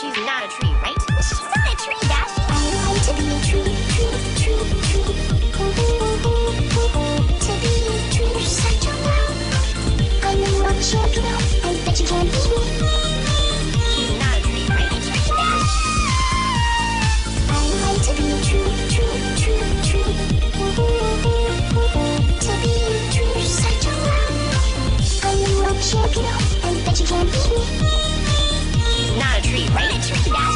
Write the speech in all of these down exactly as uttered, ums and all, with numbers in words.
She's not a tree, right? She's not a tree, Dash. I want to be a tree, tree, tree, tree. To be a tree, you're such a wow. I'm the world champion, I bet you can't beat me. She's not a tree, right? A tree, Dash. I want to be a tree, tree, tree, tree. To be a tree, you're such a wow. I'm the world champion, I bet you can't beat me. She's not a tree, right? A tree, Dash.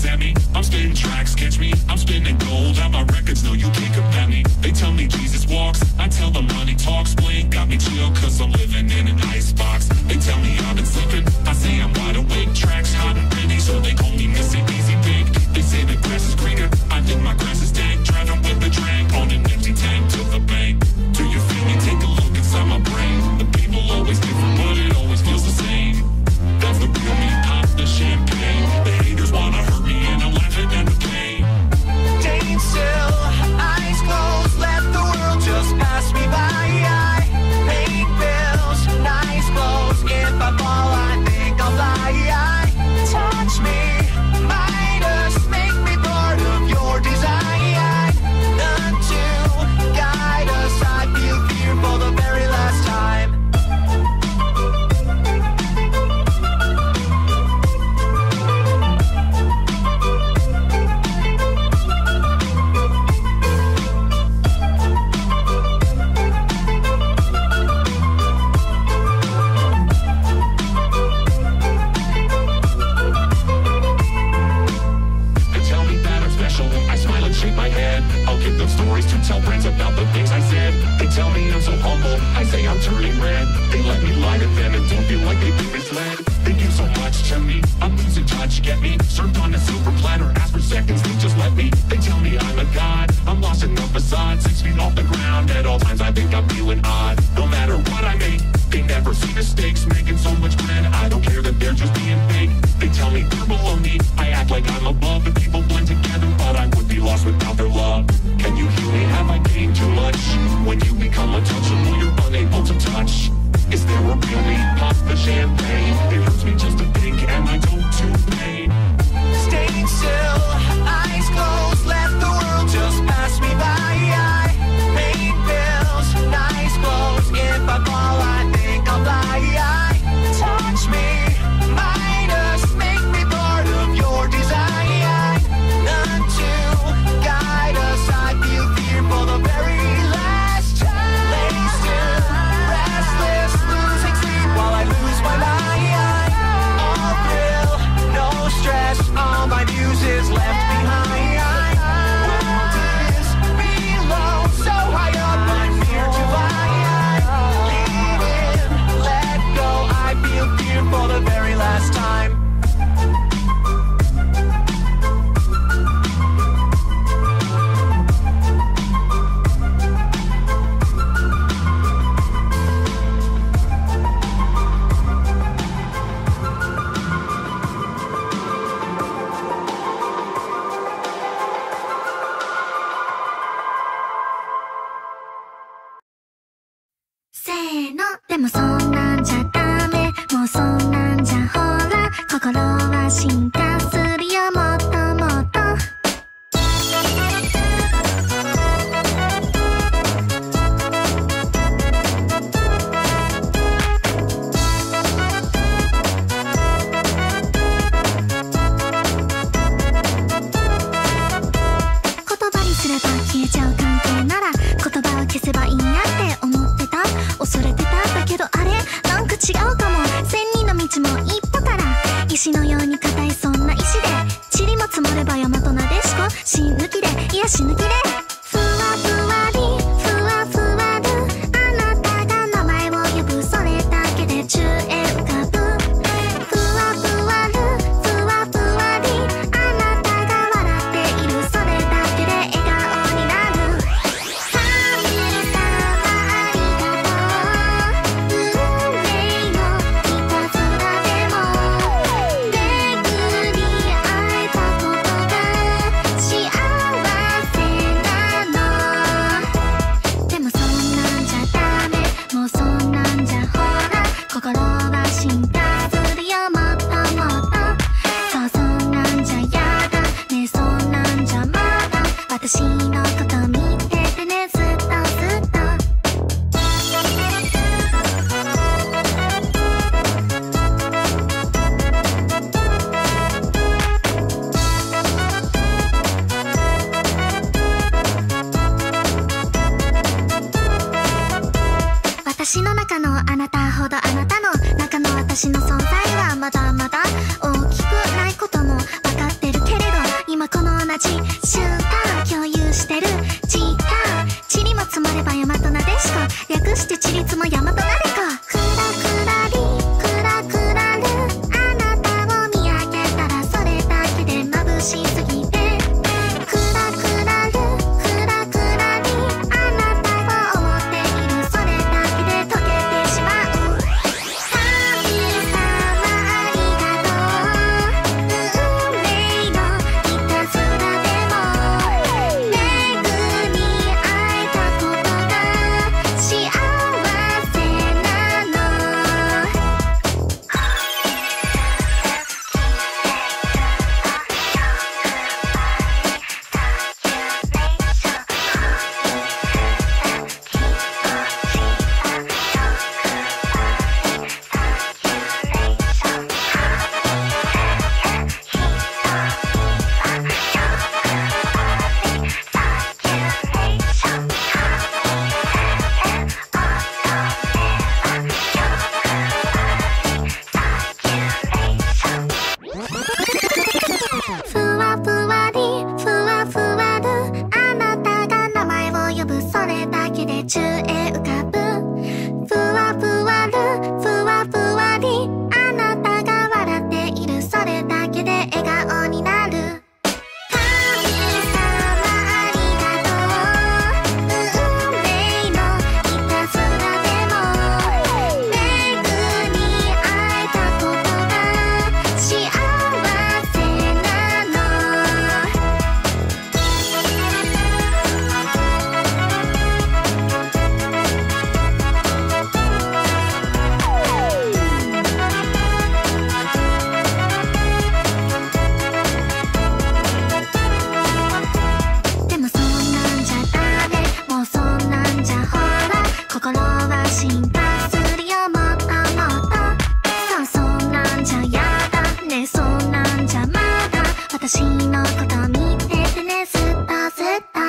at me, I'm spinning tracks, catch me, I'm spinning gold. All my records know you can't compare me. They tell me Jesus walks, I tell them money talks. Blink got me chill cause I'm living in an icebox. They tell me I've been slipping, I say I'm wide awake. Tracks hot and ready, so they call me Mister Easy Big. They say the grass is greener, I think my grass is dank. Driving with the drink on an empty tank to the bank. Do you feel me? Take a look inside my brain. The people always different, but it always feels the same. That's the real me, pop the champagne. The haters wanna hurt me and I'm laughing at the pain. Staying still, eyes closed, let the world just pass me by. Paying bills, nice clothes. If I fall, I think I'll fly. Touch me, Midas, make me part of your design. None to guide us, I feel fear for the very last time. Shake my head, I'll give them stories to tell friends about the things I said. They tell me I'm so humble, I say I'm turning red. They let me lie to them and don't feel like they've been misled. They give so much to me, I'm losing touch, get me? Served on a silver platter, ask for seconds, they just let me. They tell me I'm a god, I'm lost in the facade. Six feet off the ground, at all times I think I'm feeling odd. No matter what I make, they never see mistakes. Making so much bread, I don't care that they're just being fake. They tell me they're below me, I act like I'm above. The people blend together, but I would be lost without their love. Can you hear me? Have I gained too much? When you become untouchable, you're unable to touch. Is there a real me? Pop the champagne. It hurts me just to think, and I don't to pain. Staying still, eyes closed, let the world just pass me by. Paying bills, nice clothes. If I fall, I think I'll fly. Touch me, Midas, make me part of your design. None to guide us, I feel fear for the very last time. Lay still, restless, losing sleep while I lose my mind. All thrill, no stress, all my muses left behind. World is below, so high up, I'm fear to fly. Lean in, let go, I feel fear for the very last time. せーの、でもそんなんじゃダメ、もうそんなんじゃほら、心は進化するよ、もっともっと。言葉にすれば消えちゃう関係なら、言葉を消せばいいやって思ってた。恐れてた。だけどあれなんか違うかも。千人の道も一歩から石のように硬い、そんな石で塵も積もれば大和なでしこ。芯抜きでいや死抜きでふわふわりふわふわる。あなたが名前を呼ぶ、それだけで宙へ浮かぶ。ふわふわるふわふわり。あなたが笑っている、それだけで笑顔になる。神様ありがとう。運命のいたずらでも巡り会えたことが幸せなの。でもそんなんじゃダメ、もうそんなんじゃほら、心は進化するよ、もっともっと。そう、そんなんじゃやだね、そんなんじゃまだ私のこと見ててね、ずっとずっと。私の中のあなたほどあなたの中の私の存在はまだまだ大きくないことも分かってるけれど、 ふわふわりふわふわるあなたが名前を呼ぶそれだけで宙へ浮かぶふわふわるふわふわりあなたが笑っているそれだけで笑顔になる神様ありがとう運命のいたずらでもめぐに会えたことが幸せなのでもそんなんじゃダメもうそんなんじゃほら心は進化するよもっともっとそうそんなんじゃやだねそんなんじゃまだ私のこと見ててねずっとずっと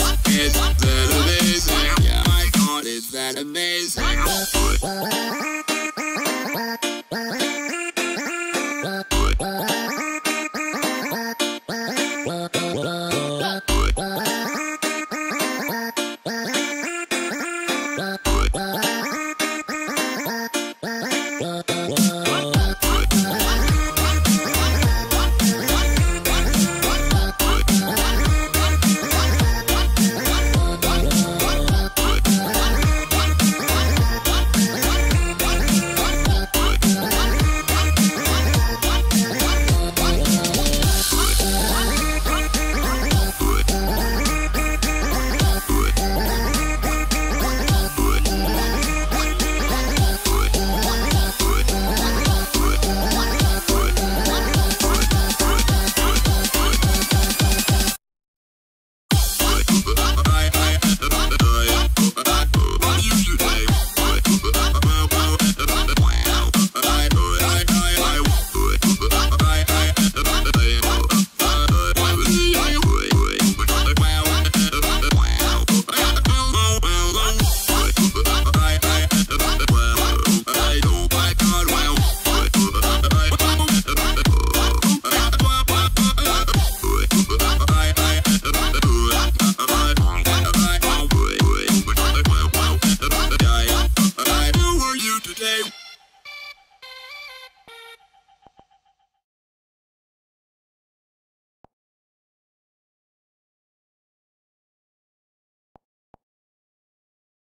Amazing.